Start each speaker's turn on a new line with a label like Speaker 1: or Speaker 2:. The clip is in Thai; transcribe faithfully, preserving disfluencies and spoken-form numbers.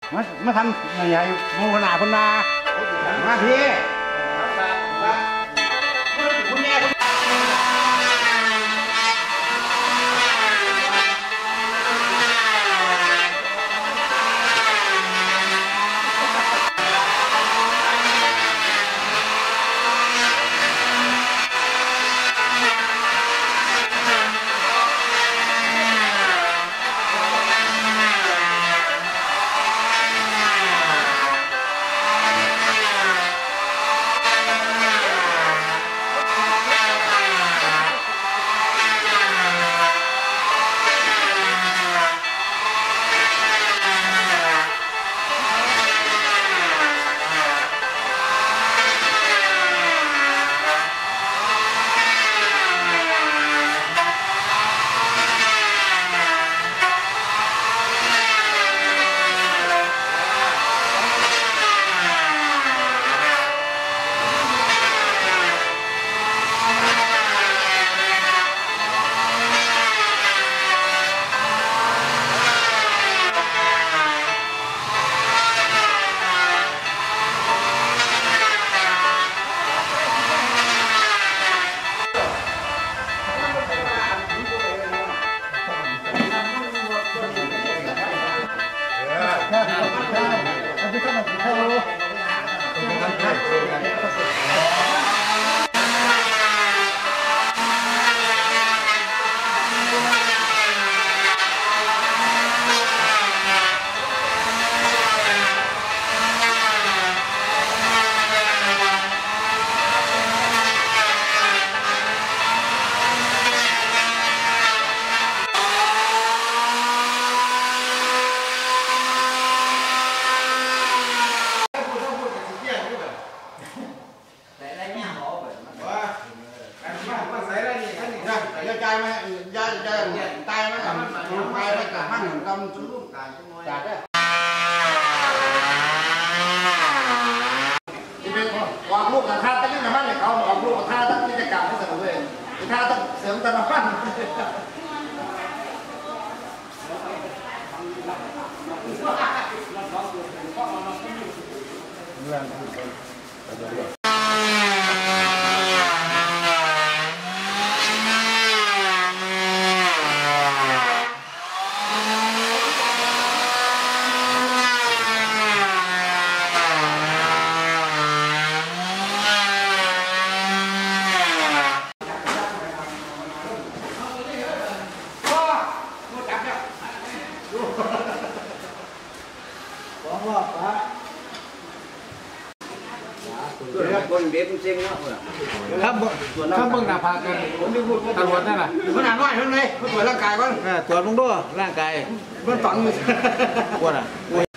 Speaker 1: มามาทำใหญ่ๆมองขนาดคนมามาพี่คุณแม่ยายมายายยายตายไหมกับตายไหมกับห้างหนึ่งกำจุลุ่มตายจัดได้ที่เป็นวางลูกกับท่าตั้งนี่นะบ้านเนี่ยเขาวางลูกกับท่าตั้งกิจกรรมที่สนุกเลยท่าตั้งเสริมตะนฟันเรื่องคนเด็กจริงๆเนาะครับครับเบิ่งหน้าผากกันตรวจนั่นแหละขนาดน้อยเท่านั้นเลยตรวจร่างกายก่อนตรวจมึงด้วยร่างกายมันฝังมือปวดอ่ะ